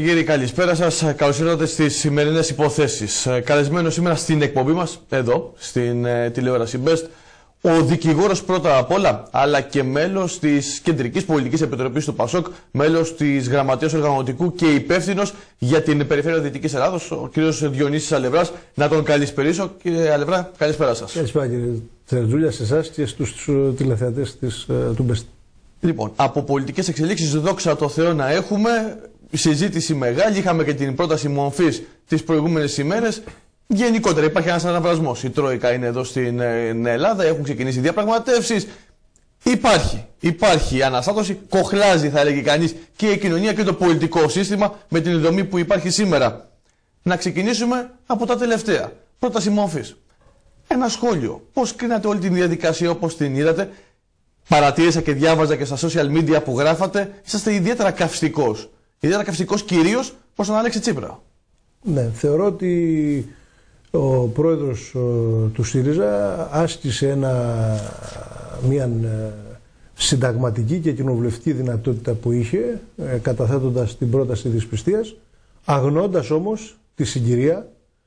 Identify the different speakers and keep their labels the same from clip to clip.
Speaker 1: κύριοι, καλησπέρα σας. Καλώς ήρθατε στις σημερινές υποθέσεις. Καλεσμένο σήμερα στην εκπομπή μας, εδώ, στην τηλεόραση Best, ο δικηγόρος πρώτα απ' όλα, αλλά και μέλος της Κεντρικής Πολιτικής Επιτροπής του ΠΑΣΟΚ, μέλος της Γραμματείας Οργανωτικού και υπεύθυνος για την Περιφέρεια Δυτικής Ελλάδος, ο κύριος Διονύσης Αλευράς. Να τον καλησπερίσω. Κύριε Αλευρά, καλησπέρα σας.
Speaker 2: Καλησπέρα κύριε Τερζούλια, σε εσάς και στους τηλεθεατές του Best.
Speaker 1: Λοιπόν, από πολιτικές εξελίξεις, δόξα τω Θεώ να έχουμε. Συζήτηση μεγάλη, είχαμε και την πρόταση μορφής τις προηγούμενες ημέρες. Γενικότερα υπάρχει ένας αναβρασμός. Η Τρόικα είναι εδώ στην Ελλάδα, έχουν ξεκινήσει διαπραγματεύσεις. Υπάρχει αναστάτωση, κοχλάζει θα έλεγε κανείς και η κοινωνία και το πολιτικό σύστημα με την δομή που υπάρχει σήμερα. Να ξεκινήσουμε από τα τελευταία. Πρόταση μορφής. Ένα σχόλιο. Πώς κρίνατε όλη την διαδικασία όπως την είδατε? Παρατήρησα και διάβαζα και στα social media που γράφατε, είσαστε ιδιαίτερα καυστικός. Ιδιαίτερα καυστικός κυρίως προς τον Αλέξη Τσίπρα.
Speaker 2: Ναι, θεωρώ ότι ο πρόεδρος του ΣΥΡΙΖΑ άσκησε μια συνταγματική και κοινοβουλευτική δυνατότητα που είχε, καταθέτοντας την πρόταση δυσπιστίας, αγνοώντας όμως τη συγκυρία,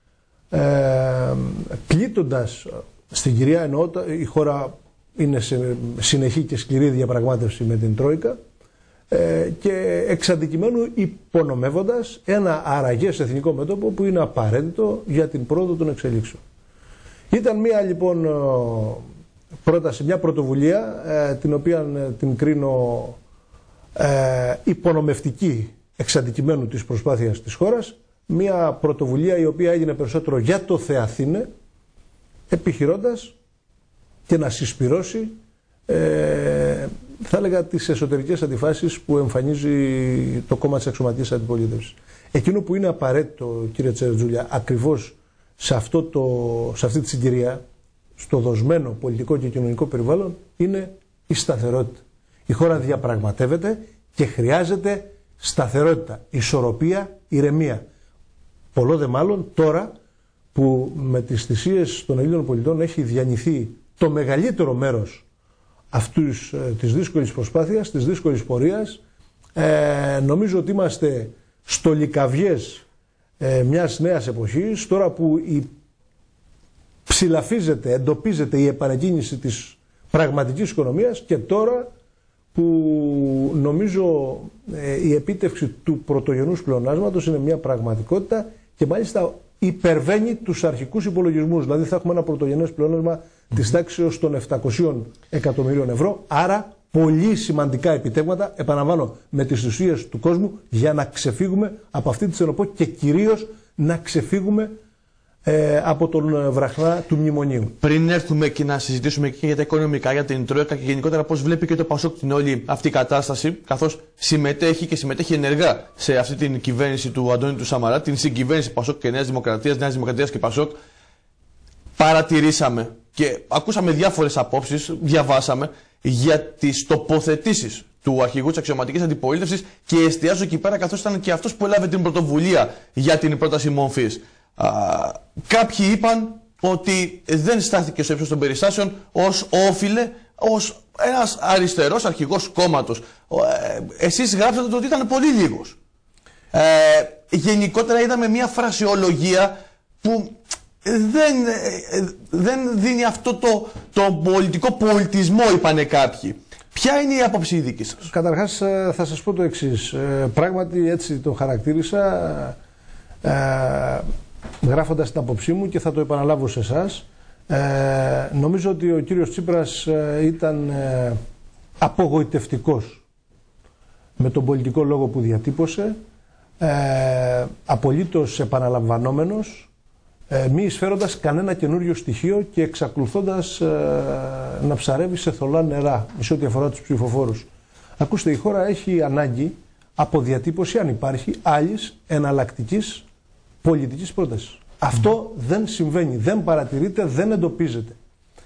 Speaker 2: πλήττοντας στην κυρία, εννοώ η χώρα είναι σε συνεχή και σκληρή διαπραγμάτευση με την Τρόικα, και εξ αντικειμένου υπονομεύοντας ένα αραγές εθνικό μέτωπο που είναι απαραίτητο για την πρόοδο των εξελίξεων. Ήταν μια λοιπόν πρόταση, μια πρωτοβουλία την οποία την κρίνω υπονομευτική εξ αντικειμένου της προσπάθειας της χώρας, μια πρωτοβουλία η οποία έγινε περισσότερο για το Θεαθήνε, επιχειρώντας και να συσπυρώσει θα έλεγα τις εσωτερικές αντιφάσεις που εμφανίζει το κόμμα της αξιωματικής αντιπολίτευσης. Εκείνο που είναι απαραίτητο, κύριε Τερζούλια, ακριβώς σε αυτή τη συγκυρία, στο δοσμένο πολιτικό και κοινωνικό περιβάλλον, είναι η σταθερότητα. Η χώρα διαπραγματεύεται και χρειάζεται σταθερότητα, ισορροπία, ηρεμία. Πολλό δε μάλλον τώρα που με τις θυσίες των Ελλήνων πολιτών έχει διανυθεί το μεγαλύτερο μέρος αυτούς της δύσκολης προσπάθειας, της δύσκολης πορείας. Νομίζω ότι είμαστε στολικαυγές μιας νέας εποχής, τώρα που ψηλαφίζεται, εντοπίζεται η επανεκκίνηση της πραγματικής οικονομίας και τώρα που νομίζω η επίτευξη του πρωτογενούς πλεονάσματος είναι μια πραγματικότητα και μάλιστα υπερβαίνει τους αρχικούς υπολογισμούς. Δηλαδή θα έχουμε ένα πρωτογενές πλεόνασμα της τάξης των 700 εκατομμυρίων ευρώ. Άρα πολύ σημαντικά επιτεύγματα, επαναλαμβάνω, με τις ουσίες του κόσμου για να ξεφύγουμε από αυτή τη στενοπό και κυρίως να ξεφύγουμε από τον βραχνά του μνημονίου.
Speaker 1: Πριν έρθουμε και να συζητήσουμε και για τα οικονομικά, για την Τρόικα και γενικότερα πώς βλέπει και το ΠΑΣΟΚ την όλη αυτή κατάσταση, καθώς συμμετέχει ενεργά σε αυτή την κυβέρνηση του Αντώνη του Σαμαρά, την συγκυβέρνηση ΠΑΣΟΚ και Νέας Δημοκρατίας και ΠΑΣΟΚ, παρατηρήσαμε και ακούσαμε διάφορες απόψεις, διαβάσαμε για τις τοποθετήσεις του αρχηγού της αξιωματικής αντιπολίτευσης και εστιάζω εκεί πέρα καθώς ήταν και αυτός που έλαβε την πρωτοβουλία για την πρόταση μορφής. Κάποιοι είπαν ότι δεν στάθηκε στο ύψος των περιστάσεων ως όφιλε, ως ένας αριστερός αρχηγός κόμματος. Εσείς γράψατε ότι ήταν πολύ λίγος. Γενικότερα είδαμε μια φρασιολογία που δεν δίνει αυτό το πολιτικό πολιτισμό, είπανε κάποιοι. Ποια είναι η άποψη δική σας?
Speaker 2: Καταρχάς θα σας πω το εξής. Πράγματι έτσι το χαρακτήρισα γράφοντας την άποψή μου και θα το επαναλάβω σε εσάς. Νομίζω ότι ο κύριος Τσίπρας ήταν απογοητευτικός με τον πολιτικό λόγο που διατύπωσε, απολύτως επαναλαμβανόμενος, μη εισφέροντας κανένα καινούριο στοιχείο και εξακολουθώντας να ψαρεύει σε θολά νερά σε ό,τι αφορά τους ψηφοφόρους. Ακούστε, η χώρα έχει ανάγκη από διατύπωση, αν υπάρχει, άλλης εναλλακτικής πολιτικής πρότασης. Αυτό δεν συμβαίνει, δεν παρατηρείται, δεν εντοπίζεται.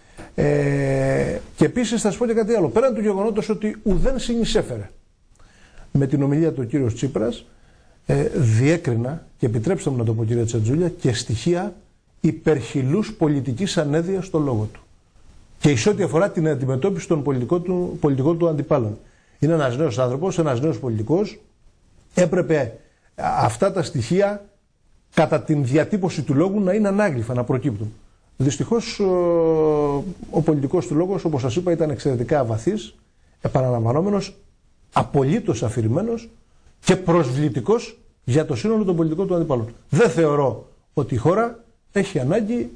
Speaker 2: Και επίσης θα σας πω και κάτι άλλο. Πέραν του γεγονότος ότι ουδέν συνεισέφερε με την ομιλία του κύριος Τσίπρας, διέκρινα, και επιτρέψτε μου να το πω κύριε Τερζούλια, και στοιχεία υπερχιλούς πολιτικής ανέδειας στο λόγο του. Και εις ό,τι αφορά την αντιμετώπιση των πολιτικών του αντιπάλων. Είναι ένας νέος άνθρωπος, ένας νέος πολιτικός, έπρεπε αυτά τα στοιχεία κατά την διατύπωση του λόγου να είναι ανάγλυφα, να προκύπτουν. Δυστυχώς ο πολιτικός του λόγος, όπως σας είπα, ήταν εξαιρετικά βαθύς, επαναλαμβανόμενος, απολύτως αφηρημένος και προσβλητικός για το σύνολο των πολιτικών του αντιπάλων. Δεν θεωρώ ότι η χώρα έχει ανάγκη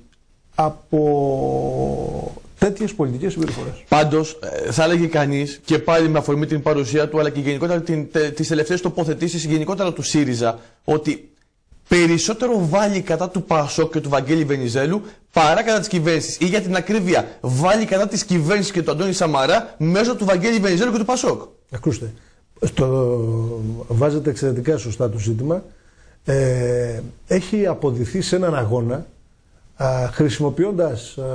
Speaker 2: από τέτοιες πολιτικές συμπεριφορές.
Speaker 1: Πάντως, θα έλεγε κανείς, και πάλι με αφορμή την παρουσία του, αλλά και γενικότερα τις τελευταίες τοποθετήσεις, γενικότερα του ΣΥΡΙΖΑ, ότι περισσότερο βάλει κατά του Πασόκ και του Βαγγέλη Βενιζέλου παρά κατά της κυβέρνησης. Ή για την ακρίβεια, βάλει κατά της κυβέρνησης και του Αντώνη Σαμαρά μέσω του Βαγγέλη Βενιζέλου και του Πασόκ.
Speaker 2: Ακούστε, βάζετε εξαιρετικά σωστά το ζήτημα. Έχει αποδειχθεί σε έναν αγώνα, χρησιμοποιώντας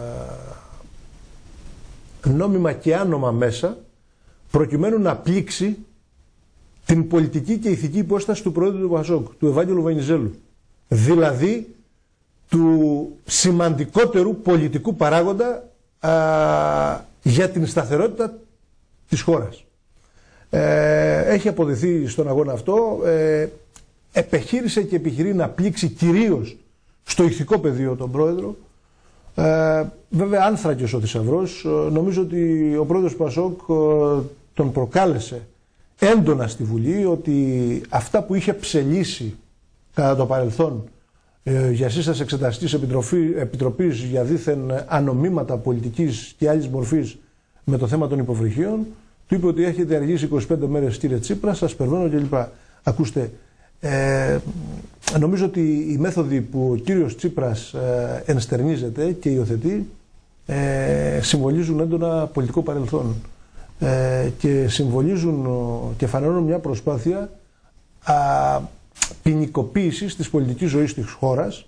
Speaker 2: νόμιμα και άνομα μέσα, προκειμένου να πλήξει την πολιτική και ηθική υπόσταση του Προέδρου του Πασόκ, του Ευάγγελου Βενιζέλου. Δηλαδή του σημαντικότερου πολιτικού παράγοντα για την σταθερότητα της χώρας. Έχει αποδειχθεί στον αγώνα αυτό, επιχείρησε και επιχειρεί να πλήξει κυρίως στο ηθικό πεδίο τον Πρόεδρο. Βέβαια άνθρακες ο θησαυρός. Νομίζω ότι ο Πρόεδρος του Πασόκ τον προκάλεσε έντονα στη Βουλή, ότι αυτά που είχε ψελίσει κατά το παρελθόν για σύσταση εξεταστικής επιτροπής για δήθεν ανομήματα πολιτικής και άλλης μορφής με το θέμα των υποβρυχίων, του είπε ότι έχετε αργήσει 25 μέρες κύριε Τσίπρα, σας περνώ κλπ. Ακούστε, νομίζω ότι οι μέθοδοι που ο κύριος Τσίπρας ενστερνίζεται και υιοθετεί συμβολίζουν έντονα πολιτικό παρελθόν και συμβολίζουν και φανερώνουν μια προσπάθεια ποινικοποίησης της πολιτικής ζωής της χώρας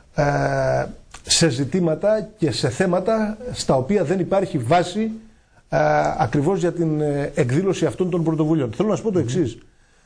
Speaker 2: σε ζητήματα και σε θέματα στα οποία δεν υπάρχει βάση ακριβώς για την εκδήλωση αυτών των πρωτοβουλίων. Θέλω να σας πω το εξής.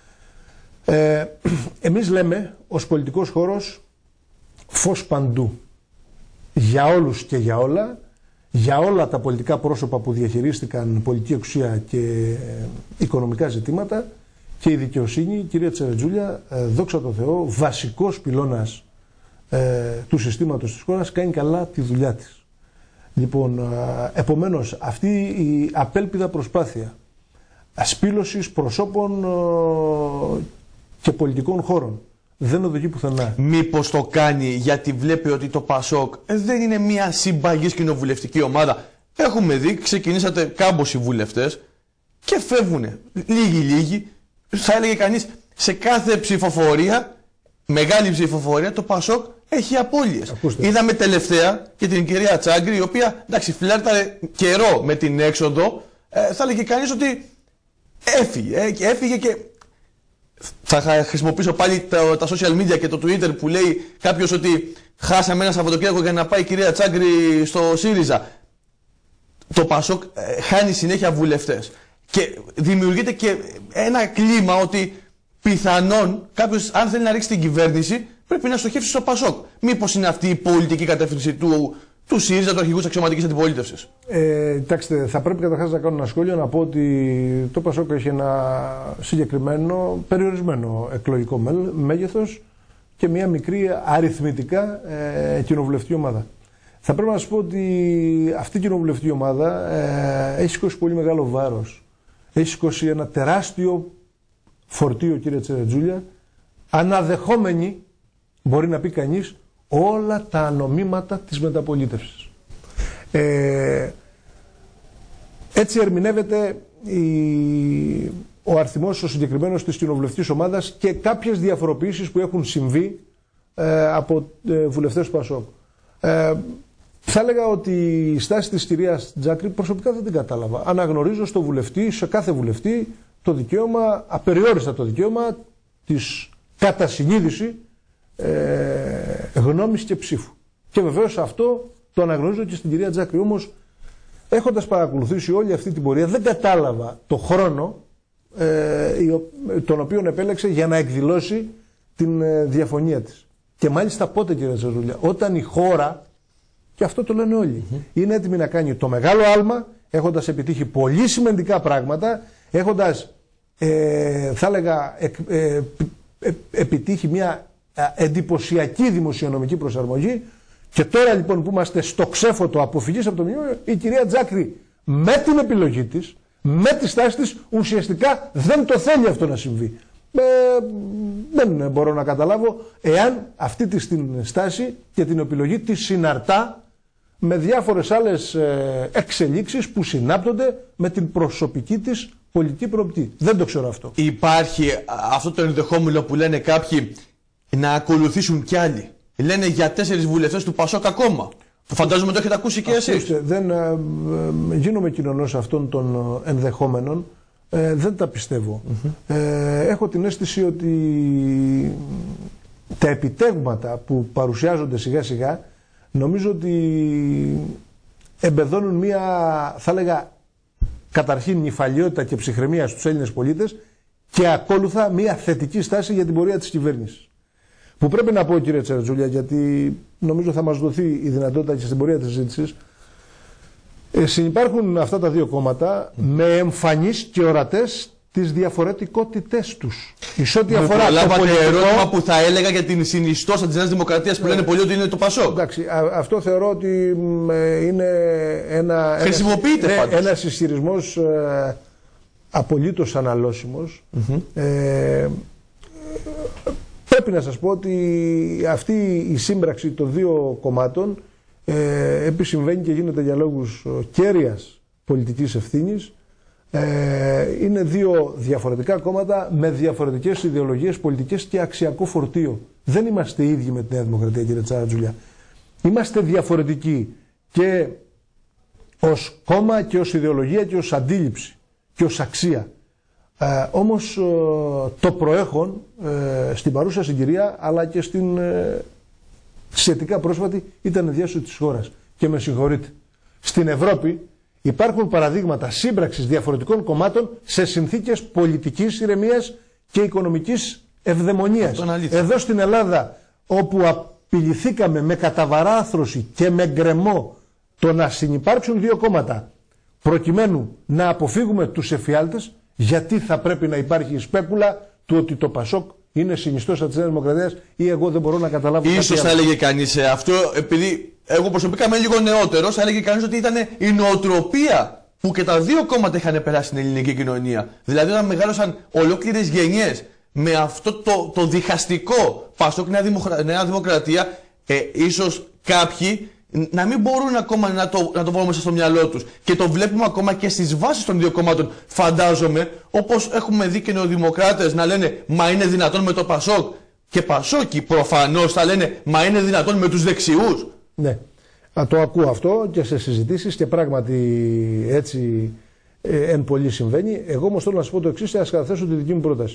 Speaker 2: Εμείς λέμε ως πολιτικός χώρος φως παντού, για όλους και για όλα, για όλα τα πολιτικά πρόσωπα που διαχειρίστηκαν πολιτική εξουσία και οικονομικά ζητήματα, και η δικαιοσύνη, κυρία Τσερετζούλια, δόξα τω Θεώ, βασικός πυλώνας του συστήματος της χώρας, κάνει καλά τη δουλειά της. Λοιπόν, επομένως, αυτή η απέλπιδα προσπάθεια ασπίλωσης προσώπων και πολιτικών χώρων δεν οδηγεί πουθενά.
Speaker 1: Μήπως το κάνει γιατί βλέπει ότι το Πασόκ δεν είναι μια συμπαγής κοινοβουλευτική ομάδα? Έχουμε δει, ξεκινήσατε κάμποσοι βουλευτές και φεύγουνε λίγοι. Θα έλεγε κανείς, σε κάθε ψηφοφορία, μεγάλη ψηφοφορία, το Πασόκ έχει απώλειες.
Speaker 2: Ακούστε.
Speaker 1: Είδαμε τελευταία και την κυρία Τσάγκρη, η οποία εντάξει, φλέρταρε καιρό με την έξοδο. Θα έλεγε κανείς ότι έφυγε και θα χρησιμοποιήσω πάλι τα social media και το Twitter που λέει κάποιος ότι χάσαμε ένα Σαββατοκύριακο για να πάει η κυρία Τσάγκρη στο ΣΥΡΙΖΑ. Το Πασόκ χάνει συνέχεια βουλευτές. Και δημιουργείται και ένα κλίμα ότι πιθανόν κάποιος, αν θέλει να ρίξει την κυβέρνηση, πρέπει να στοχεύσει στο Πασόκ. Μήπως είναι αυτή η πολιτική κατεύθυνση του ΣΥΡΙΖΑ, του αρχηγού της αξιωματικής αντιπολίτευσης?
Speaker 2: Κοιτάξτε, θα πρέπει καταρχάς να κάνω ένα σχόλιο, να πω ότι το Πασόκ έχει ένα συγκεκριμένο, περιορισμένο εκλογικό μέγεθος και μια μικρή αριθμητικά κοινοβουλευτική ομάδα. Θα πρέπει να σας πω ότι αυτή η κοινοβουλευτική ομάδα έχει σηκώσει πολύ μεγάλο βάρος. Έχει σηκώσει ένα τεράστιο φορτίο, κύριε Τσερετζούλια, αναδεχόμενη, μπορεί να πει κανείς, όλα τα ανομήματα της μεταπολίτευσης. Έτσι ερμηνεύεται ο αριθμός ο συγκεκριμένος της κοινοβουλευτικής ομάδας και κάποιες διαφοροποιήσεις που έχουν συμβεί από βουλευτές του Πασόκ. Θα έλεγα ότι η στάση της κυρίας Τσάγκρη προσωπικά δεν την κατάλαβα. Αναγνωρίζω στο βουλευτή, σε κάθε βουλευτή, το δικαίωμα, απεριόριστα το δικαίωμα της κατά συνείδηση γνώμης και ψήφου. Και βεβαίως αυτό το αναγνωρίζω και στην κυρία Τσάγκρη. Όμως, έχοντας παρακολουθήσει όλη αυτή την πορεία, δεν κατάλαβα το χρόνο τον οποίο επέλεξε για να εκδηλώσει την διαφωνία της. Και μάλιστα πότε, κύριε Τσερετζούλια? Όταν η χώρα, και αυτό το λένε όλοι, είναι έτοιμη να κάνει το μεγάλο άλμα, έχοντας επιτύχει πολύ σημαντικά πράγματα, έχοντας, θα έλεγα, επιτύχει μια εντυπωσιακή δημοσιονομική προσαρμογή. Και τώρα λοιπόν που είμαστε στο ξέφωτο αποφυγής από το μνημόνιο, η κυρία Τζάκρη με την επιλογή της, με τη στάση της, ουσιαστικά δεν το θέλει αυτό να συμβεί. Δεν μπορώ να καταλάβω εάν αυτή τη στάση και την επιλογή τη συναρτά με διάφορες άλλες εξελίξεις που συνάπτονται με την προσωπική της πολιτική προοπτική. Δεν το ξέρω αυτό.
Speaker 1: Υπάρχει αυτό το ενδεχόμενο που λένε κάποιοι να ακολουθήσουν κι άλλοι. Λένε για 4 βουλευτές του Πασόκ ακόμα. Φαντάζομαι το έχετε ακούσει και εσείς.
Speaker 2: Δεν γίνομαι κοινωνός αυτών των ενδεχόμενων. Δεν τα πιστεύω. Έχω την αίσθηση ότι τα επιτεύγματα που παρουσιάζονται σιγά σιγά νομίζω ότι εμπεδώνουν μία, θα έλεγα, καταρχήν νηφαλιότητα και ψυχραιμία στους Έλληνες πολίτες και ακόλουθα μία θετική στάση για την πορεία της κυβέρνησης. Που πρέπει να πω, κύριε Τσαρετζούλια, γιατί νομίζω θα μας δοθεί η δυνατότητα και στην πορεία της συζήτησης, συνυπάρχουν αυτά τα δύο κόμματα με εμφανείς και ορατές τις διαφορετικότητές τους. Εις ό,τι αφορά το πολιτικό
Speaker 1: ερώτημα που θα έλεγα για την συνιστόσα της Νέας Δημοκρατίας που λένε πολλοί ότι είναι το Πασόκ.
Speaker 2: Εντάξει, αυτό θεωρώ ότι είναι ένας ισχυρισμός απολύτως αναλώσιμος. Πρέπει να σας πω ότι αυτή η σύμπραξη των δύο κομμάτων επισυμβαίνει και γίνεται για λόγους κέρειας πολιτικής ευθύνης. Είναι δύο διαφορετικά κόμματα με διαφορετικές ιδεολογίες πολιτικές και αξιακό φορτίο. Δεν είμαστε ίδιοι με τη Νέα Δημοκρατία, κύριε Τσαρετζούλια. Είμαστε διαφορετικοί και ως κόμμα και ως ιδεολογία και ως αντίληψη και ως αξία. Όμως το προέχον στην παρούσα συγκυρία αλλά και στην σχετικά πρόσφατη ήταν διάσωση της χώρας. Και με συγχωρείτε, στην Ευρώπη υπάρχουν παραδείγματα σύμπραξης διαφορετικών κομμάτων σε συνθήκες πολιτικής ηρεμίας και οικονομικής ευδαιμονίας. Εδώ στην Ελλάδα, όπου απειληθήκαμε με καταβαράθρωση και με γκρεμό το να συνυπάρξουν δύο κόμματα προκειμένου να αποφύγουμε τους εφιάλτες, γιατί θα πρέπει να υπάρχει η σπέκουλα του ότι το Πασόκ είναι συνιστόσα της Νέας Δημοκρατίας ή εγώ δεν μπορώ να καταλάβω.
Speaker 1: Ίσως θα έλεγε κανείς αυτό, επειδή εγώ προσωπικά είμαι λίγο νεότερος, θα έλεγε κανείς ότι ήταν η νοοτροπία που και τα δύο κόμματα είχαν περάσει στην ελληνική κοινωνία. Δηλαδή όταν μεγάλωσαν ολόκληρες γενιές με αυτό το διχαστικό Πασόκ Νέα Δημοκρατία, ίσως κάποιοι να μην μπορούν ακόμα να το βάλουν μέσα στο μυαλό τους. Και το βλέπουμε ακόμα και στις βάσεις των δύο κομμάτων. Φαντάζομαι, όπως έχουμε δει και νεοδημοκράτες να λένε «Μα είναι δυνατόν με το Πασόκ», και Πασόκοι προφανώς θα λένε «Μα είναι δυνατόν με τους δεξιούς».
Speaker 2: Ναι, το ακούω αυτό και σε συζητήσεις και πράγματι έτσι εν πολύ συμβαίνει. Εγώ όμως θέλω να σας πω το εξής, ας καταθέσω τη δική μου πρόταση.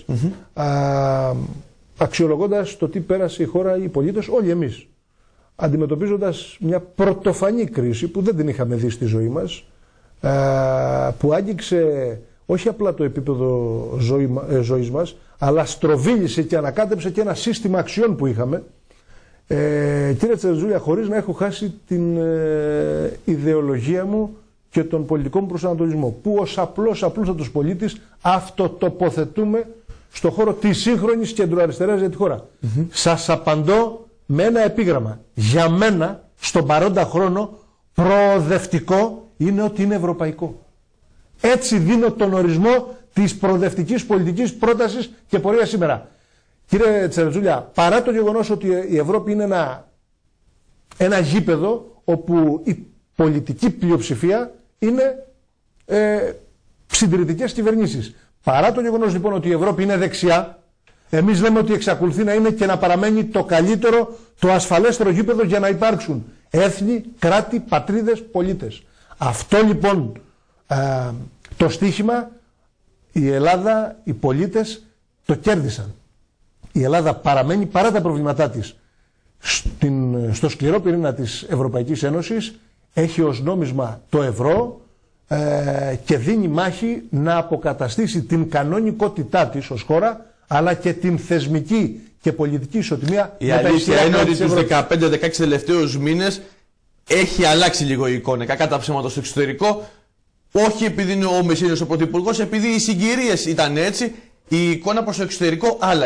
Speaker 2: Αξιολογώντας το τι πέρασε η χώρα, οι πολίτες, όλοι εμείς, αντιμετωπίζοντας μια πρωτοφανή κρίση που δεν την είχαμε δει στη ζωή μας, που άγγιξε όχι απλά το επίπεδο ζωής μας, αλλά στροβίλησε και ανακάτεψε και ένα σύστημα αξιών που είχαμε. Κύριε Τσαρετζούλια, χωρίς να έχω χάσει την ιδεολογία μου και τον πολιτικό μου προσανατολισμό, που ως απλούστατος πολίτης αυτοτοποθετούμε στο χώρο της σύγχρονης κεντροαριστεράς για τη χώρα. Σας απαντώ με ένα επίγραμμα. Για μένα, στον παρόντα χρόνο, προοδευτικό είναι ότι είναι ευρωπαϊκό. Έτσι δίνω τον ορισμό της προοδευτικής πολιτικής πρότασης και πορείας σήμερα. Κύριε Τσαρετζούλια, παρά το γεγονός ότι η Ευρώπη είναι ένα γήπεδο όπου η πολιτική πλειοψηφία είναι συντηρητικές κυβερνήσεις. Παρά το γεγονός λοιπόν ότι η Ευρώπη είναι δεξιά, εμείς λέμε ότι εξακολουθεί να είναι και να παραμένει το καλύτερο, το ασφαλέστερο γήπεδο για να υπάρξουν έθνη, κράτη, πατρίδες, πολίτες. Αυτό λοιπόν το στίχημα η Ελλάδα, οι πολίτες το κέρδισαν. Η Ελλάδα παραμένει παρά τα προβλήματά της στο σκληρό πυρήνα της Ευρωπαϊκής Ένωσης, έχει ως νόμισμα το ευρώ και δίνει μάχη να αποκαταστήσει την κανονικότητά της ως χώρα, αλλά και την θεσμική και πολιτική ισοτιμία.
Speaker 1: Η αλήθεια είναι ότι τους 15-16 τελευταίους μήνες έχει αλλάξει λίγο η εικόνα. Κακά τα ψέματα στο εξωτερικό, όχι επειδή είναι ο Μεσίνος ο πρωθυπουργός, επειδή οι συγκυρίες ήταν έτσι, η εικόνα προς το εξωτερικό άλλαξε.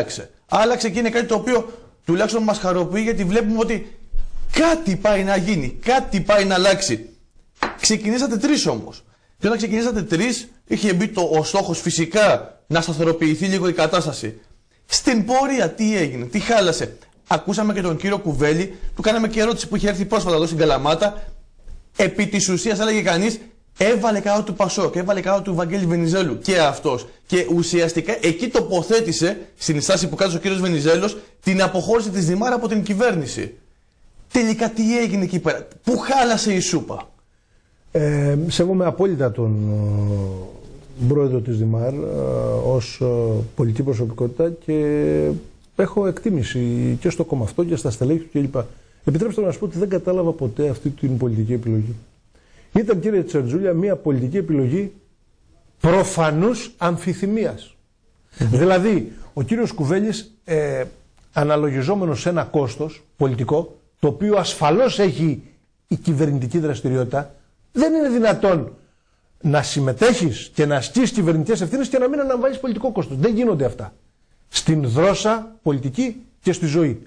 Speaker 1: άλλαξε και είναι κάτι το οποίο τουλάχιστον μας χαροποιεί, γιατί βλέπουμε ότι κάτι πάει να γίνει, κάτι πάει να αλλάξει. Ξεκινήσατε 3 όμως. Και όταν ξεκινήσατε 3, είχε μπει ο στόχος φυσικά να σταθεροποιηθεί λίγο η κατάσταση. Στην πορεία τι έγινε, τι χάλασε? Ακούσαμε και τον κύριο Κουβέλη, του κάναμε και ερώτηση που είχε έρθει πρόσφατα εδώ στην Καλαμάτα. Επί της ουσίας, έλεγε κανείς, έβαλε κάτω του Πασόκ, έβαλε κάτω του Βαγγέλη Βενιζέλου και αυτός. Και ουσιαστικά εκεί τοποθέτησε, στην στάση που κάτσε ο κύριος Βενιζέλος, την αποχώρηση της Δημάρα από την κυβέρνηση. Τελικά τι έγινε εκεί πέρα, πού χάλασε η σούπα?
Speaker 2: Σέβομαι απόλυτα τον πρόεδρο της Δημάρ ως πολιτική προσωπικότητα και έχω εκτίμηση και στο κόμμα αυτό και στα στελέχη του κλπ. Επιτρέψτε να σας πω ότι δεν κατάλαβα ποτέ αυτή την πολιτική επιλογή. Ήταν, κύριε Τσερτζούλια, μια πολιτική επιλογή προφανούς αμφιθυμίας. Δηλαδή, ο κύριος Κουβέλης, αναλογιζόμενος σε ένα κόστος πολιτικό, το οποίο ασφαλώς έχει η κυβερνητική δραστηριότητα, δεν είναι δυνατόν να συμμετέχεις και να ασκείς κυβερνητικές ευθύνες και να μην αναβάλεις πολιτικό κόστος. Δεν γίνονται αυτά. Στην δρόσα πολιτική και στη ζωή.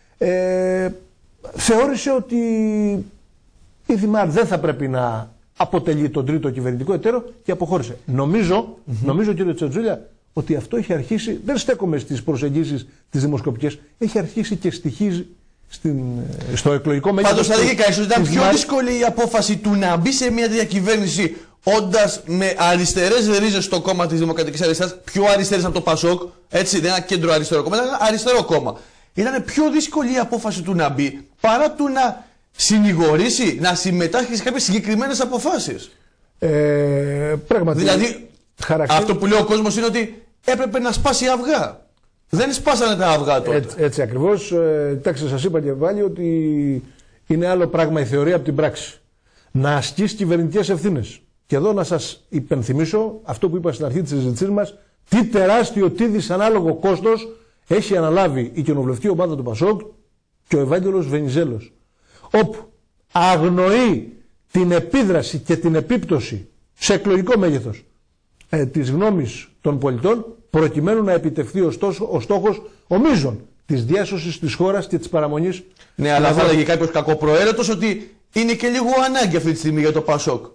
Speaker 2: Θεώρησε ότι η Δημάρ δεν θα πρέπει να αποτελεί τον τρίτο κυβερνητικό εταίρο και αποχώρησε. Νομίζω, κύριε Τσερτζούλια, ότι αυτό έχει αρχίσει, δεν στέκομαι στις προσεγγίσεις τις δημοσκοπικές, έχει αρχίσει και στοιχίζει στο εκλογικό μέγεθος.
Speaker 1: Πάντως θα λέγει κανείς ότι ήταν πιο δύσκολη η απόφαση του να μπει σε μια διακυβέρνηση όντας με αριστερές ρίζες στο κόμμα της Δημοκρατικής Αριστεράς, πιο αριστερές από το Πασόκ, έτσι, δεν είναι ένα κέντρο αριστερό κόμμα, ήταν ένα αριστερό κόμμα. Ήταν πιο δύσκολη η απόφαση του να μπει παρά του να συνηγορήσει, να συμμετάσχει σε κάποιες συγκεκριμένες αποφάσεις.
Speaker 2: Πραγματικά.
Speaker 1: Δηλαδή, αυτό που λέει ο κόσμος είναι ότι έπρεπε να σπάσει αυγά. Δεν σπάσανε τα αυγά τότε.
Speaker 2: Έτσι ακριβώς. Κοιτάξτε, σας είπα και πάλι ότι είναι άλλο πράγμα η θεωρία από την πράξη. Να ασκείς κυβερνητικές ευθύνες. Και εδώ να σας υπενθυμίσω αυτό που είπα στην αρχή της συζήτησής μας, τι τεράστιο, τι δυσανάλογο κόστος έχει αναλάβει η κοινοβουλευτική ομάδα του Πασόκ και ο Ευάγγελος Βενιζέλος, όπου αγνοεί την επίδραση και την επίπτωση σε εκλογικό μέγεθος της γνώμης των πολιτών, προκειμένου να επιτευχθεί ο στόχος ο μείζων της διάσωσης της χώρας και της παραμονής.
Speaker 1: Ναι, αλλά θα έλεγε κάποιος κακοπροαίρετος ότι είναι και λίγο ανάγκη αυτή τη στιγμή για το Πασόκ.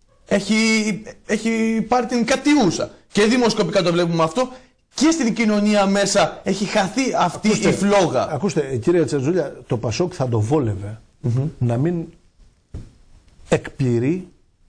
Speaker 1: Έχει πάρει την κατιούσα. Και δημοσκοπικά το βλέπουμε αυτό. Και στην κοινωνία μέσα έχει χαθεί αυτή η φλόγα.
Speaker 2: Ακούστε, κύριε Τσερτζούλια, το Πασόκ θα το βόλευε να μην εκπληρεί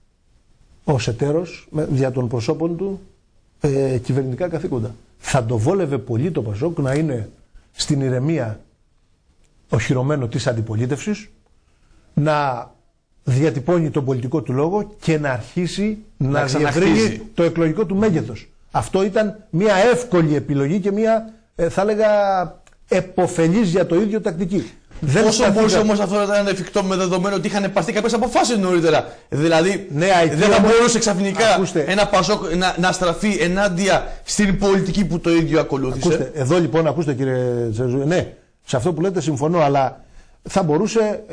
Speaker 2: ως εταίρος δια των προσώπων του κυβερνητικά καθήκοντα. Θα το βόλευε πολύ το Πασόκ να είναι στην ηρεμία οχυρωμένο της αντιπολίτευσης, να διατυπώνει τον πολιτικό του λόγο και να αρχίσει να διευρύνει το εκλογικό του μέγεθος. Αυτό ήταν μια εύκολη επιλογή και μια, θα έλεγα, επωφελής για το ίδιο τακτική.
Speaker 1: Πόσο μπορούσε όμως αυτό να ήταν εφικτό με δεδομένο ότι είχαν πάρθει κάποιες αποφάσεις νωρίτερα? Δηλαδή, δεν θα μπορούσε ξαφνικά ένα Πασόκ να στραφεί ενάντια στην πολιτική που το ίδιο ακολούθησε.
Speaker 2: Ακούστε, εδώ λοιπόν, ακούστε κύριε Τσερτζούλια, ναι, σε αυτό που λέτε συμφωνώ, αλλά θα μπορούσε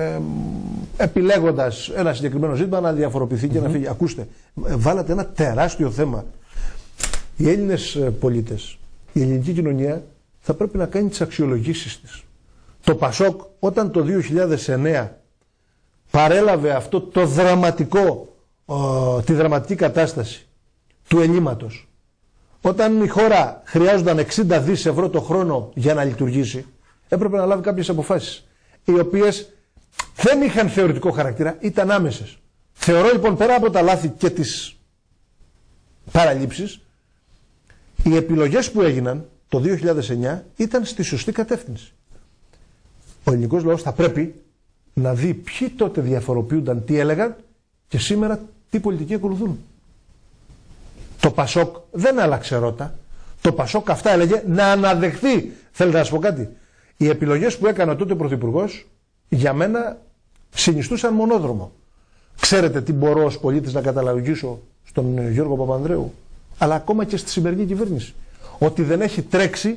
Speaker 2: επιλέγοντας ένα συγκεκριμένο ζήτημα να διαφοροποιηθεί και να φύγει. Ακούστε, βάλατε ένα τεράστιο θέμα. Οι Έλληνες πολίτες, η ελληνική κοινωνία θα πρέπει να κάνει τις αξιολογήσεις της. Το Πασόκ όταν το 2009 παρέλαβε αυτό το δραματικό, τη δραματική κατάσταση του ελλείμματος, όταν η χώρα χρειάζονταν 60 δις ευρώ το χρόνο για να λειτουργήσει, έπρεπε να λάβει κάποιες αποφάσεις, οι οποίες δεν είχαν θεωρητικό χαρακτήρα, ήταν άμεσες. Θεωρώ λοιπόν, πέρα από τα λάθη και τις παραλήψεις, οι επιλογές που έγιναν το 2009 ήταν στη σωστή κατεύθυνση. Ο ελληνικός λαός θα πρέπει να δει ποιοι τότε διαφοροποιούνταν, τι έλεγαν και σήμερα τι πολιτική ακολουθούν. Το Πασόκ δεν άλλαξε ρότα. Το Πασόκ αυτά έλεγε να αναδεχθεί. Θέλετε να σας πω κάτι? Οι επιλογές που έκανε τότε ο Πρωθυπουργός για μένα συνιστούσαν μονόδρομο. Ξέρετε τι μπορώ ως πολίτης να καταλογίσω στον Γιώργο Παπανδρέου, αλλά ακόμα και στη σημερινή κυβέρνηση? Ότι δεν έχει τρέξει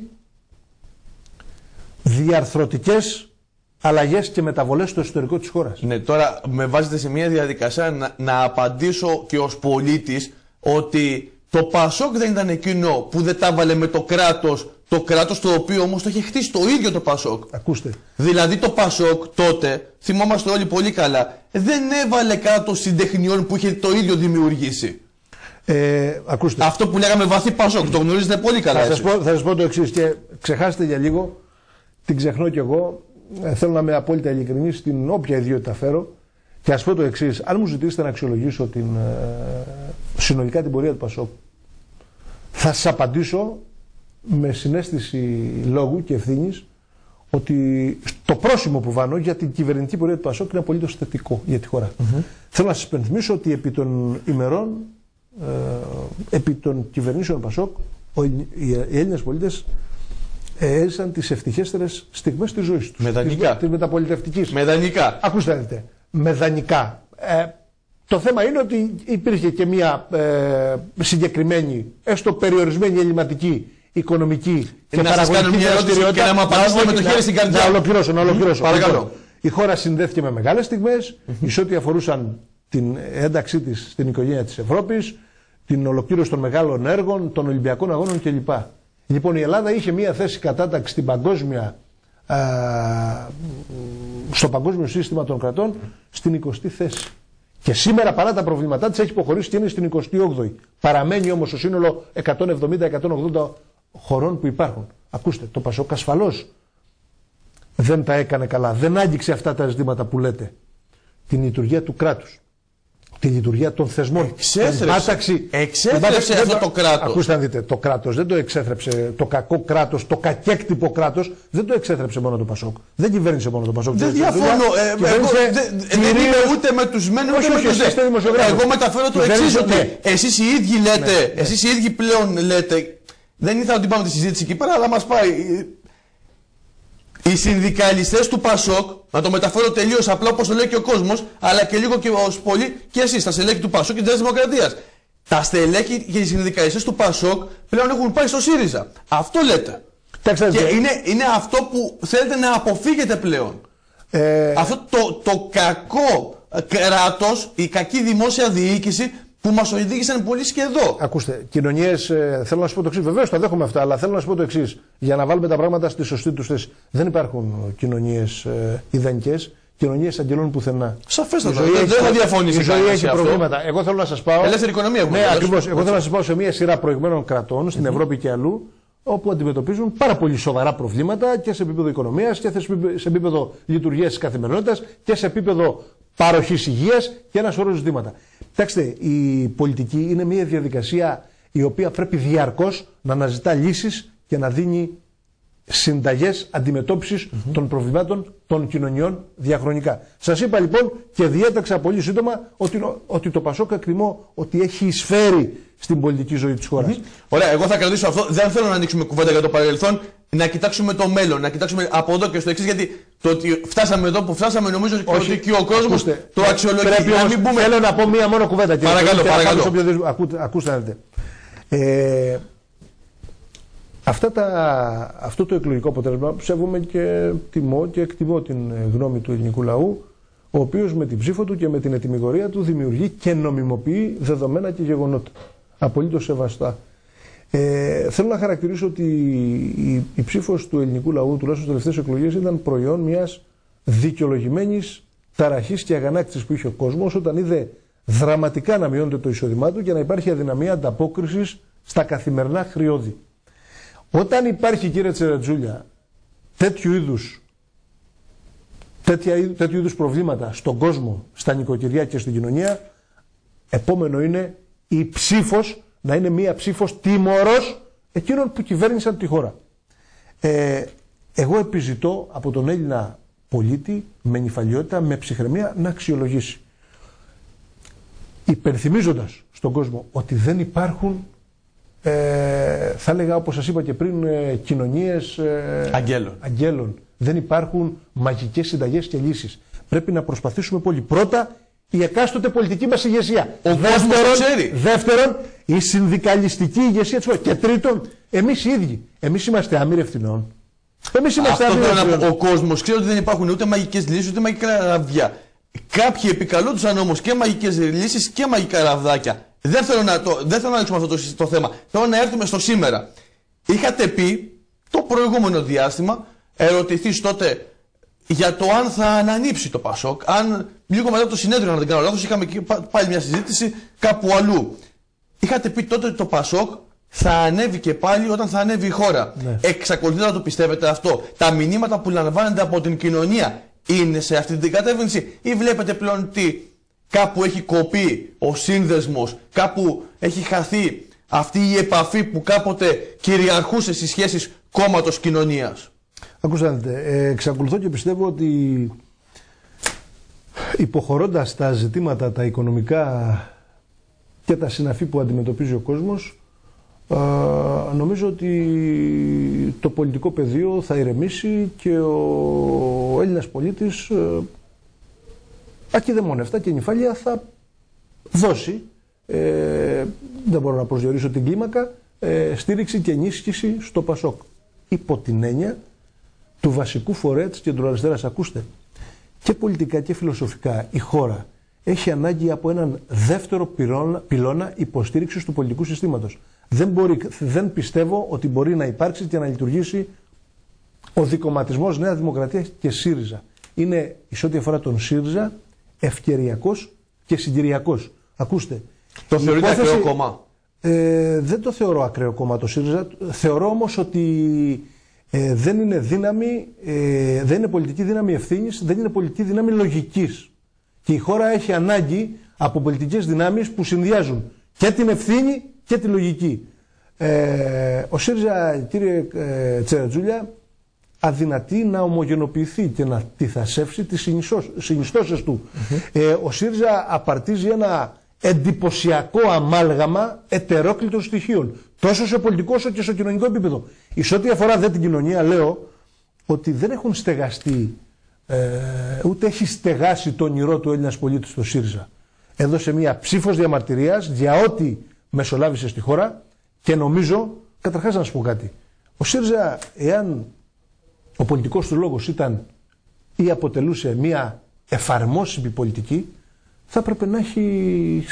Speaker 2: διαρθρωτικές αλλαγές και μεταβολές στο εσωτερικό της χώρας.
Speaker 1: Ναι, τώρα με βάζετε σε μια διαδικασία να απαντήσω και ως πολίτης ότι το Πασόκ δεν ήταν εκείνο που δεν τα βάλε με το κράτος το κράτος το οποίο όμως το είχε χτίσει το ίδιο το Πασόκ.
Speaker 2: Ακούστε.
Speaker 1: Δηλαδή το Πασόκ τότε, θυμόμαστε όλοι πολύ καλά, δεν έβαλε κάτω συντεχνιών που είχε το ίδιο δημιουργήσει.
Speaker 2: Ακούστε.
Speaker 1: Αυτό που λέγαμε βαθύ Πασόκ, το γνωρίζετε πολύ καλά.
Speaker 2: Θα σας πω το εξής και ξεχάσετε για λίγο, την ξεχνώ κι εγώ, θέλω να είμαι απόλυτα ειλικρινής στην όποια ιδιότητα φέρω και ας πω το εξής, αν μου ζητήσετε να αξιολογήσω συνολικά την πορεία του Πασόκ, θα σας απαντήσω με συναίσθηση λόγου και ευθύνης ότι το πρόσημο που βάνω για την κυβερνητική πορεία του Πασόκ είναι απολύτως θετικό για τη χώρα. Θέλω να σας υπενθυμίσω ότι επί των ημερών, επί των κυβερνήσεων Πασόκ, οι Έλληνες πολίτες έζησαν τις ευτυχέστερες στιγμές της ζωής τους.
Speaker 1: Με δανεικά.
Speaker 2: Της μεταπολιτευτικής.
Speaker 1: Με δανεικά.
Speaker 2: Ακούστε να δείτε. Με δανεικά. Το θέμα είναι ότι υπήρχε και μια συγκεκριμένη, έστω περιορισμένη ελληματική οικονομική και παραγωγική δραστηριότητα.
Speaker 1: Και να μου απαντήσετε με το χέρι στην καρδιά.
Speaker 2: Να ολοκληρώσω.
Speaker 1: Παρακαλώ.
Speaker 2: Η χώρα συνδέθηκε με μεγάλες στιγμές, εις ό,τι αφορούσαν την ένταξή της στην οικογένεια της Ευρώπης, την ολοκλήρωση των μεγάλων έργων, των Ολυμπιακών Αγώνων κλπ. Λοιπόν, η Ελλάδα είχε μια θέση κατάταξη στην στο παγκόσμιο σύστημα των κρατών στην 20η θέση. Και σήμερα παρά τα προβλήματά της έχει υποχωρήσει και είναι στην 28η. Παραμένει όμως το σύνολο 170-180 χωρών που υπάρχουν. Ακούστε, το Πασόκ ασφαλώς δεν τα έκανε καλά. Δεν άγγιξε αυτά τα ζητήματα που λέτε. Την λειτουργία του κράτους. Τη λειτουργία των θεσμών.
Speaker 1: Εξέθρεψε αυτό το κράτος.
Speaker 2: Ακούστε να δείτε, το κράτος δεν το εξέθρεψε, το κακό κράτος, το κακέκτυπο κράτος δεν το εξέθρεψε μόνο το Πασόκ. Δεν κυβέρνησε μόνο το Πασόκ.
Speaker 1: Δεν διαφωνώ. Δεν είμαι ούτε με τους μεν ούτε με τους δε. Εγώ μεταφέρω το εξής, ότι εσείς οι ίδιοι λέτε, εσείς οι ίδιοι πλέον λέτε, δεν ήθελα να την πάμε τη συζήτηση εκεί πέρα, αλλά μας πάει. Οι συνδικαλιστές του Πασόκ, να το μεταφέρω τελείως απλά όπως το λέει και ο κόσμος, αλλά και λίγο και ως πολύ και εσείς, τα στελέχη του Πασόκ και της Δημοκρατίας. Τα στελέχη και οι συνδικαλιστές του Πασόκ πλέον έχουν πάει στο ΣΥΡΙΖΑ. Αυτό λέτε. Και είναι αυτό που θέλετε να αποφύγετε πλέον. Αυτό το κακό κράτος, η κακή δημόσια διοίκηση που μας οδήγησαν πολύ και εδώ.
Speaker 2: Ακούστε, κοινωνίες, θέλω να σας πω το εξής. Βεβαίως τα δέχομαι αυτά, αλλά θέλω να σας πω το εξής. Για να βάλουμε τα πράγματα στη σωστή τους θέση. Δεν υπάρχουν κοινωνίες ιδανικές, κοινωνίες αγγελών πουθενά.
Speaker 1: Σαφέστατα. Δεν θα διαφωνήσει.
Speaker 2: Η ζωή έχει προβλήματα. Εγώ θέλω να σας πάω.
Speaker 1: Ελεύθερη οικονομία έχουμε.
Speaker 2: Ναι, ακριβώς. Εγώ θέλω να σας πάω σε μια σειρά προηγμένων κρατών στην Ευρώπη και αλλού, όπου αντιμετωπίζουν πάρα πολύ σοβαρά προβλήματα και σε επίπεδο οικονομίας και σε επίπεδο λειτουργίας της καθημερινότητας και σε επίπεδο παροχής υγείας και ένα σωρό ζητήματα. Κοιτάξτε, η πολιτική είναι μια διαδικασία η οποία πρέπει διαρκώς να αναζητά λύσεις και να δίνει συνταγές αντιμετώπισης των προβλημάτων των κοινωνιών διαχρονικά. Σας είπα λοιπόν και διέταξα πολύ σύντομα ότι το Πασόκ εκτιμώ ότι έχει εισφέρει στην πολιτική ζωή της χώρας.
Speaker 1: Ωραία, εγώ θα κρατήσω αυτό. Δεν θέλω να ανοίξουμε κουβέντα για το παρελθόν. Να κοιτάξουμε το μέλλον, να κοιτάξουμε από εδώ και στο εξής. Γιατί το ότι φτάσαμε εδώ που φτάσαμε, νομίζω ότι και ο κόσμος το αξιολογεί.
Speaker 2: Θέλω να πω μία μόνο κουβέντα.
Speaker 1: Παρακαλώ.
Speaker 2: Ακούστε να δείτε. Αυτό το εκλογικό αποτέλεσμα σέβομαι και τιμώ και εκτιμώ την γνώμη του ελληνικού λαού, ο οποίος με την ψήφο του και με την ετυμηγορία του δημιουργεί και νομιμοποιεί δεδομένα και γεγονότα. Απολύτως σεβαστά. Θέλω να χαρακτηρίσω ότι η ψήφος του ελληνικού λαού, τουλάχιστον στις τελευταίες εκλογές, ήταν προϊόν μιας δικαιολογημένης ταραχής και αγανάκτησης που είχε ο κόσμος όταν είδε δραματικά να μειώνεται το εισόδημά του και να υπάρχει αδυναμία ανταπόκρισης στα καθημερινά χρειώδη. Όταν υπάρχει, κύριε Τσερετζούλια, τέτοιου είδους προβλήματα στον κόσμο, στα νοικοκυριά και στην κοινωνία, επόμενο είναι η ψήφος να είναι μία ψήφος τιμωρός εκείνων που κυβέρνησαν τη χώρα. Εγώ επιζητώ από τον Έλληνα πολίτη με νηφαλιότητα, με ψυχραιμία να αξιολογήσει. Υπενθυμίζοντας στον κόσμο ότι δεν υπάρχουν, θα έλεγα όπως σας είπα και πριν, κοινωνίες αγγέλων. Δεν υπάρχουν μαγικές συνταγές και λύσεις. Πρέπει να προσπαθήσουμε πολύ. Πρώτα, η εκάστοτε πολιτική μας ηγεσία. Δεύτερον, η συνδικαλιστική ηγεσία της χώρας. Και τρίτον, εμείς οι ίδιοι. Εμείς είμαστε άμυροι ευθυνών.
Speaker 1: Ο κόσμος ξέρει ότι δεν υπάρχουν ούτε μαγικές λύσεις ούτε μαγικά ραβδιά. Κάποιοι επικαλούνταν όμως και μαγικές λύσεις και μαγικά ραβδάκια. Δεν θέλω να ανοίξουμε αυτό το θέμα. Θέλω να έρθουμε στο σήμερα. Είχατε πει το προηγούμενο διάστημα, ερωτηθείς τότε για το αν θα ανανύψει το Πασόκ. Αν λίγο μετά το συνέδριο, αν δεν κάνω λάθος, είχαμε πάλι μια συζήτηση κάπου αλλού. Είχατε πει τότε ότι το Πασόκ θα ανέβει και πάλι όταν θα ανέβει η χώρα. Ναι. Εξακολουθείτε να το πιστεύετε αυτό? Τα μηνύματα που λαμβάνετε από την κοινωνία είναι σε αυτή την κατεύθυνση, ή βλέπετε πλέον ότι κάπου έχει κοπεί ο σύνδεσμος, κάπου έχει χαθεί αυτή η επαφή που κάποτε κυριαρχούσε στις σχέσεις κόμματος κοινωνίας?
Speaker 2: Ακούστε, εξακολουθώ και πιστεύω ότι υποχωρώντας τα ζητήματα τα οικονομικά και τα συναφή που αντιμετωπίζει ο κόσμος, νομίζω ότι το πολιτικό πεδίο θα ηρεμήσει και ο Έλληνας πολίτης ακιδεμόνευτα και νυφάλια θα δώσει, δεν μπορώ να προσδιορίσω την κλίμακα, στήριξη και ενίσχυση στο Πασόκ, υπό την έννοια του βασικού φορέα της κεντροαριστεράς. Ακούστε, και πολιτικά και φιλοσοφικά η χώρα έχει ανάγκη από έναν δεύτερο πυλώνα υποστήριξης του πολιτικού συστήματος. Δεν πιστεύω ότι μπορεί να υπάρξει και να λειτουργήσει ο δικομματισμός Νέα Δημοκρατία και ΣΥΡΙΖΑ. Είναι, σε ό,τι αφορά τον ΣΥΡΙΖΑ, ευκαιριακός και συγκυριακός. Ακούστε.
Speaker 1: Το θεωρείτε ακραίο κόμμα?
Speaker 2: Δεν το θεωρώ ακραίο κόμμα το ΣΥΡΙΖΑ. Θεωρώ όμως ότι δεν είναι δύναμη, δεν είναι πολιτική δύναμη ευθύνης, δεν είναι πολιτική δύναμη λογικής. Και η χώρα έχει ανάγκη από πολιτικές δυνάμεις που συνδυάζουν και την ευθύνη και τη λογική. Ο ΣΥΡΙΖΑ, κύριε Τσερετζούλια, αδυνατεί να ομογενοποιηθεί και να τυθασεύσει τις συνιστώσεις του. Ο ΣΥΡΙΖΑ απαρτίζει ένα εντυπωσιακό αμάλγαμα ετερόκλητων στοιχείων, τόσο σε πολιτικό όσο και σε κοινωνικό επίπεδο. Σε ό,τι αφορά την κοινωνία, λέω ότι δεν έχουν στεγαστεί, ούτε έχει στεγάσει το όνειρό του Έλληνας πολίτη στο ΣΥΡΙΖΑ. Έδωσε μια ψήφος διαμαρτυρίας για ό,τι μεσολάβησε στη χώρα και νομίζω, καταρχάς να σας πω κάτι, ο ΣΥΡΙΖΑ, εάν ο πολιτικός του λόγος ήταν ή αποτελούσε μια εφαρμόσιμη πολιτική, θα έπρεπε να έχει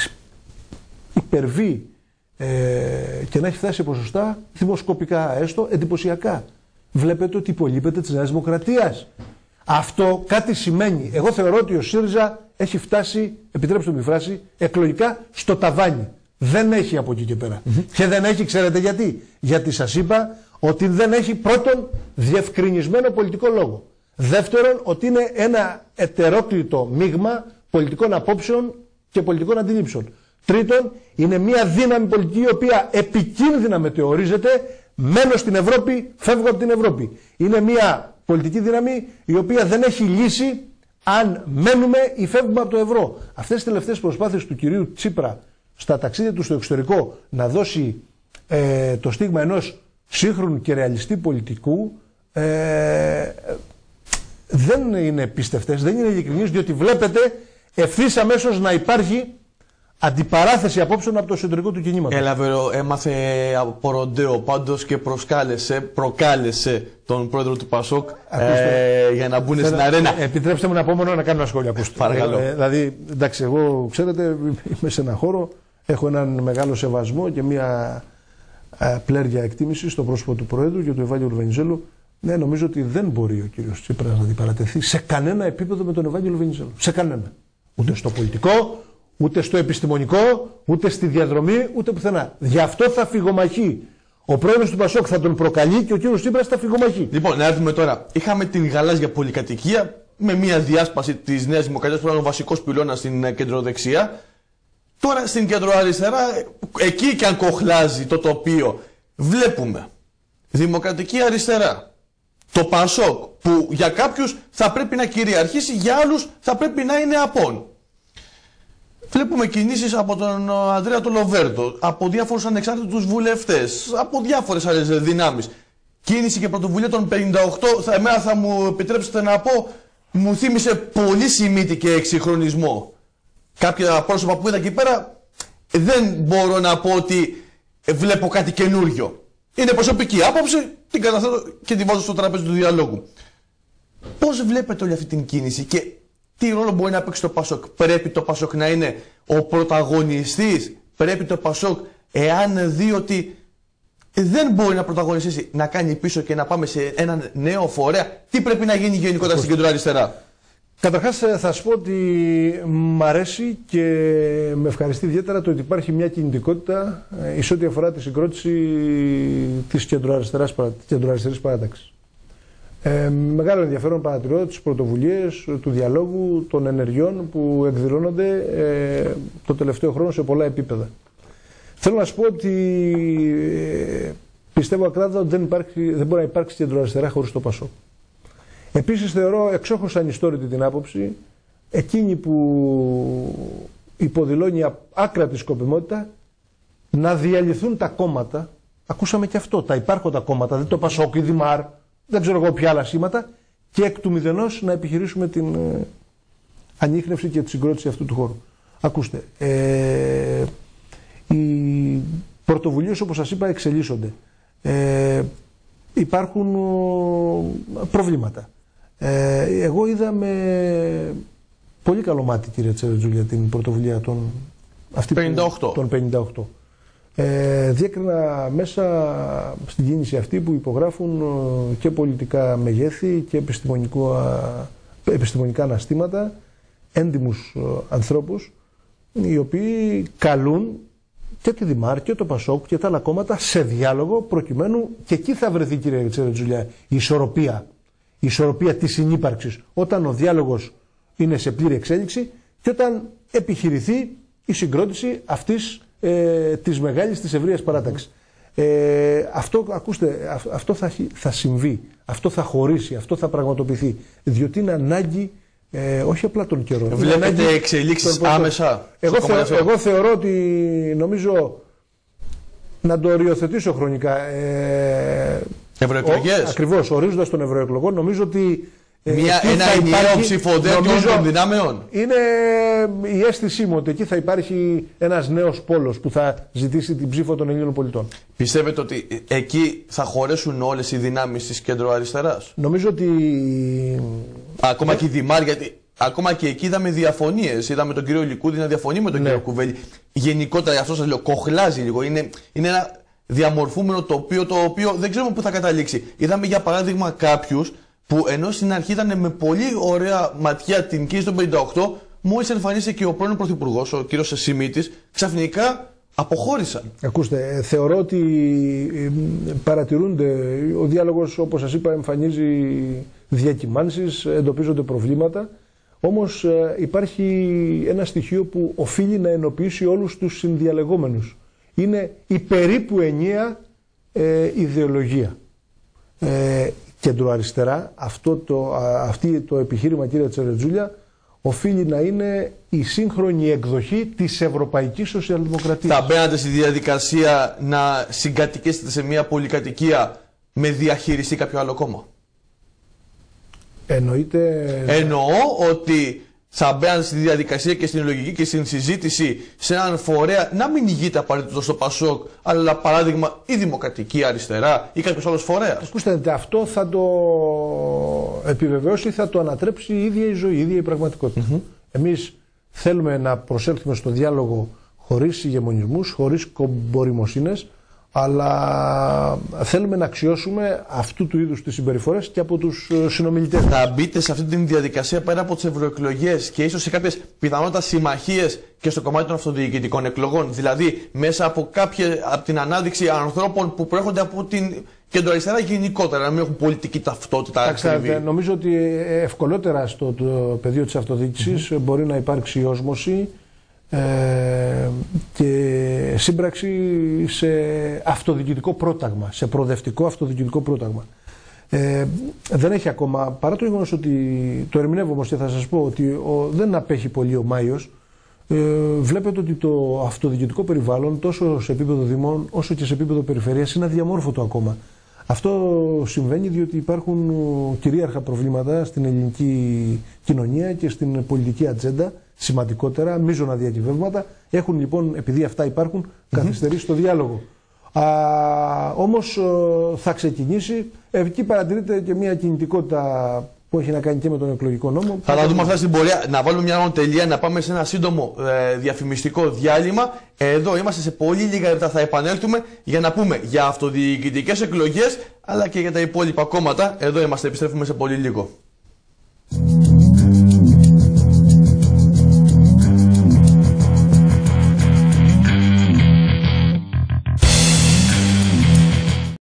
Speaker 2: υπερβεί και να έχει φτάσει σε ποσοστά δημοσκοπικά έστω εντυπωσιακά. Βλέπετε ότι υπολείπεται της Νέας Δημοκρατίας. Αυτό κάτι σημαίνει. Εγώ θεωρώ ότι ο ΣΥΡΙΖΑ έχει φτάσει, επιτρέψτε μου τη φράση, εκλογικά στο ταβάνι. Δεν έχει από εκεί και πέρα. Και δεν έχει, ξέρετε γιατί? Γιατί σας είπα ότι δεν έχει πρώτον διευκρινισμένο πολιτικό λόγο. Δεύτερον, ότι είναι ένα ετερόκλητο μείγμα πολιτικών απόψεων και πολιτικών αντιλήψεων. Τρίτον, είναι μια δύναμη πολιτική η οποία επικίνδυνα μετεωρίζεται, μένω στην Ευρώπη, φεύγω από την Ευρώπη. Είναι μια πολιτική δύναμη η οποία δεν έχει λύση αν μένουμε ή φεύγουμε από το ευρώ. Αυτές τις τελευταίες προσπάθειες του κυρίου Τσίπρα στα ταξίδια του στο εξωτερικό να δώσει το στίγμα ενός σύγχρονου και ρεαλιστή πολιτικού δεν είναι πίστευτες, δεν είναι ειλικρινείς, διότι βλέπετε ευθύς αμέσως να υπάρχει αντιπαράθεση απόψεων από το εσωτερικό του κινήματος.
Speaker 1: Έμαθε από ροντέο πάντως και προκάλεσε τον πρόεδρο του Πασόκ για να μπουν στην αρένα.
Speaker 2: Επιτρέψτε μου να πω μόνο να κάνω ένα σχόλιο. Ακούστε.
Speaker 1: Παρακαλώ.
Speaker 2: Δηλαδή, εντάξει, εγώ ξέρετε, είμαι σε έναν χώρο, έχω έναν μεγάλο σεβασμό και μια πλέρια εκτίμηση στο πρόσωπο του Προέδρου και του Ευάγγελου Βενιζέλου. Ναι, νομίζω ότι δεν μπορεί ο κύριος Τσίπρας να αντιπαρατεθεί σε κανένα επίπεδο με τον Ευάγγελο Βενιζέλου. Σε κανένα. Ούτε στο πολιτικό, ούτε στο επιστημονικό, ούτε στη διαδρομή, ούτε πουθενά. Γι' αυτό θα φυγομαχεί. Ο πρόεδρος του Πασόκ θα τον προκαλεί και ο κύριος Τσίπρας θα φυγομαχεί.
Speaker 1: Λοιπόν, να έρθουμε τώρα. Είχαμε την γαλάζια πολυκατοικία με μια διάσπαση της Νέας Δημοκρατίας που ήταν ο βασικός πυλώνας στην κεντροδεξιά. Τώρα στην κεντροαριστερά, εκεί και αν κοχλάζει το τοπίο, βλέπουμε Δημοκρατική Αριστερά. Το Πασόκ που για κάποιους θα πρέπει να κυριαρχήσει, για άλλους θα πρέπει να είναι απόν. Βλέπουμε κινήσεις από τον Ανδρέα τον Λοβέρντο, από διάφορους ανεξάρτητους βουλευτές, από διάφορες άλλες δυνάμεις. Κίνηση και πρωτοβουλία των 58, εμένα θα μου επιτρέψετε να πω, μου θύμισε πολύ Σιμίτη και εξυγχρονισμό. Κάποια πρόσωπα που είδα εκεί πέρα, δεν μπορώ να πω ότι βλέπω κάτι καινούριο. Είναι προσωπική άποψη, την καταθέτω και την βάζω στο τραπέζι του διαλόγου. Πώς βλέπετε όλη αυτή την κίνηση και τι ρόλο μπορεί να παίξει το Πασόκ? Πρέπει το Πασόκ να είναι ο πρωταγωνιστής? Πρέπει το Πασόκ, εάν δει ότι δεν μπορεί να πρωταγωνιστήσει, να κάνει πίσω και να πάμε σε έναν νέο φορέα? Τι πρέπει να γίνει γενικότερα στην κεντροαριστερά?
Speaker 2: Καταρχάς θα σου πω ότι μ' αρέσει και με ευχαριστεί ιδιαίτερα το ότι υπάρχει μια κινητικότητα εις ό,τι αφορά τη συγκρότηση της κεντροαριστερής παράταξης. Μεγάλο ενδιαφέρον παρατηρώ τις πρωτοβουλίες του διαλόγου, των ενεργειών που εκδηλώνονται το τελευταίο χρόνο σε πολλά επίπεδα. Θέλω να σου πω ότι πιστεύω ακράδαντα ότι δεν μπορεί να υπάρξει κεντροαριστερά χωρίς το ΠΑΣΟΚ. Επίσης θεωρώ εξόχως ανιστόρητη την άποψη εκείνη που υποδηλώνει άκρατη σκοπιμότητα να διαλυθούν τα κόμματα. Ακούσαμε και αυτό, τα υπάρχοντα κόμματα, δεν το ΠΑΣΟΚ, η Δημάρ, δεν ξέρω εγώ ποια άλλα σήματα, και εκ του μηδενός να επιχειρήσουμε την ανίχνευση και τη συγκρότηση αυτού του χώρου. Ακούστε, οι πρωτοβουλίες, όπως σας είπα, εξελίσσονται. Υπάρχουν προβλήματα. Εγώ είδα με πολύ καλό μάτι, κύριε Τσερετζούλια, την πρωτοβουλία των 58. Διέκρινα μέσα στην κίνηση αυτή που υπογράφουν και πολιτικά μεγέθη και επιστημονικά αναστήματα, έντιμους ανθρώπους, οι οποίοι καλούν και τη Δημάρ και το ΠΑΣΟΚ και τα άλλα κόμματα σε διάλογο, προκειμένου και εκεί θα βρεθεί, κύριε Τσερετζούλια, η ισορροπία της συνύπαρξης, όταν ο διάλογος είναι σε πλήρη εξέλιξη και όταν επιχειρηθεί η συγκρότηση αυτής της μεγάλης, της ευρείας παράταξης. Αυτό, ακούστε, αυτό θα συμβεί, αυτό θα χωρίσει, αυτό θα πραγματοποιηθεί, διότι είναι ανάγκη όχι απλά τον καιρό.
Speaker 1: Βλέπετε εξελίξεις άμεσα?
Speaker 2: Εγώ θεωρώ ότι, νομίζω, να το οριοθετήσω χρονικά.
Speaker 1: Ευρωεκλογές.
Speaker 2: Ακριβώς, ορίζοντας των ευρωεκλογών, νομίζω ότι
Speaker 1: ένα ενιαίο ψηφοδέλτιο των δυνάμεων.
Speaker 2: Είναι η αίσθησή μου ότι εκεί θα υπάρχει ένας νέος πόλος που θα ζητήσει την ψήφο των Ελλήνων πολιτών.
Speaker 1: Πιστεύετε ότι εκεί θα χωρέσουν όλες οι δυνάμεις της κεντροαριστεράς?
Speaker 2: Νομίζω ότι...
Speaker 1: Ακόμα και η Δημάρ, γιατί ακόμα και εκεί είδαμε διαφωνίες. Είδαμε τον κύριο Λικούδη να διαφωνεί με τον κύριο Κουβέλη. Γενικότερα, αυτό σας λέω, κοχλάζει λίγο. Είναι ένα διαμορφούμενο τοπίο, το οποίο δεν ξέρουμε πού θα καταλήξει. Είδαμε για παράδειγμα κάποιους που ενώ στην αρχή ήταν με πολύ ωραία ματιά την κίνηση των 58, μόλις εμφανίστηκε και ο πρώην Πρωθυπουργός, ο κύριος Σιμίτης, ξαφνικά αποχώρησαν. Ακούστε,
Speaker 2: θεωρώ ότι παρατηρούνται, ο διάλογος, όπως σας είπα, εμφανίζει διακυμάνσεις, εντοπίζονται προβλήματα, όμως υπάρχει ένα στοιχείο που οφείλει να ενοποιήσει όλους τους συνδιαλεγόμενους. Είναι η περίπου ενιαία ιδεολογία. Κεντροαριστερά, αυτή το επιχείρημα, κύριε Τσερετζούλια, οφείλει να είναι η σύγχρονη εκδοχή της ευρωπαϊκής σοσιαλδημοκρατίας.
Speaker 1: Θα μπαίνατε στη διαδικασία να συγκατοικήσετε σε μια πολυκατοικία με διαχειριστή κάποιο άλλο κόμμα? Εννοώ ότι θα μπαίνατε στη διαδικασία και στην λογική και στην συζήτηση σε έναν φορέα, να μην ηγείται απαραίτητο στο ΠΑΣΟΚ, αλλά παράδειγμα η Δημοκρατική Αριστερά ή κάποιος άλλος φορέας.
Speaker 2: Ακούστε, αυτό θα το επιβεβαιώσει, θα το ανατρέψει η ίδια η ζωή, η ίδια η πραγματικότητα. Εμείς θέλουμε να προσέλθουμε στο διάλογο χωρίς ηγεμονισμούς, χωρίς κομποριμοσύνες, αλλά θέλουμε να αξιώσουμε αυτού του είδους τις συμπεριφορές και από τους συνομιλητές.
Speaker 1: Θα μπείτε σε αυτή τη διαδικασία πέρα από τις ευρωεκλογές και ίσως σε κάποιες πιθανότατα συμμαχίες και στο κομμάτι των αυτοδιοικητικών εκλογών. Δηλαδή μέσα από την ανάδειξη ανθρώπων που προέρχονται από την κεντροαριστερά γενικότερα, να μην έχουν πολιτική ταυτότητα.
Speaker 2: Νομίζω ότι ευκολότερα στο πεδίο της αυτοδιοίκησης μπορεί να υπάρξει όσμωση και σύμπραξη σε αυτοδιοικητικό πρόταγμα, σε προοδευτικό αυτοδιοικητικό πρόταγμα. Δεν έχει ακόμα, παρά το γεγονός ότι το ερμηνεύω όμως και θα σας πω ότι δεν απέχει πολύ ο Μάιος, βλέπετε ότι το αυτοδιοικητικό περιβάλλον τόσο σε επίπεδο δημών όσο και σε επίπεδο περιφερειάς είναι αδιαμόρφωτο ακόμα. Αυτό συμβαίνει διότι υπάρχουν κυρίαρχα προβλήματα στην ελληνική κοινωνία και στην πολιτική ατζέντα, σημαντικότερα, μείζωνα διακυβεύματα. Έχουν λοιπόν, επειδή αυτά υπάρχουν, καθυστερήσει το διάλογο. Όμως θα ξεκινήσει, εκεί παρατηρείται και μια κινητικότητα που έχει να κάνει και με τον εκλογικό νόμο.
Speaker 1: Θα τα δούμε αυτά στην πορεία. Να βάλουμε μια τελεία, να πάμε σε ένα σύντομο διαφημιστικό διάλειμμα. Εδώ είμαστε σε πολύ λίγα λεπτά. Θα επανέλθουμε για να πούμε για αυτοδιοικητικές εκλογές αλλά και για τα υπόλοιπα κόμματα. Εδώ είμαστε, επιστρέφουμε σε πολύ λίγο.